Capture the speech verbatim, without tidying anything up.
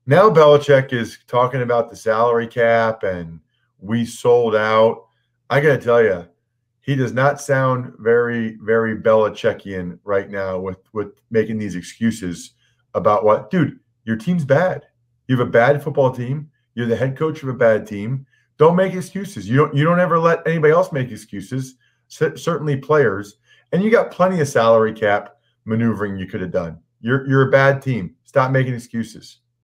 Now Belichick is talking about the salary cap and we sold out. I got to tell you, he does not sound very, very Belichickian right now with with making these excuses about what, dude, your team's bad. You have a bad football team. You're the head coach of a bad team. Don't make excuses. You don't you don't ever let anybody else make excuses, C- certainly players. And you got plenty of salary cap maneuvering you could have done. You're you're a bad team. Stop making excuses.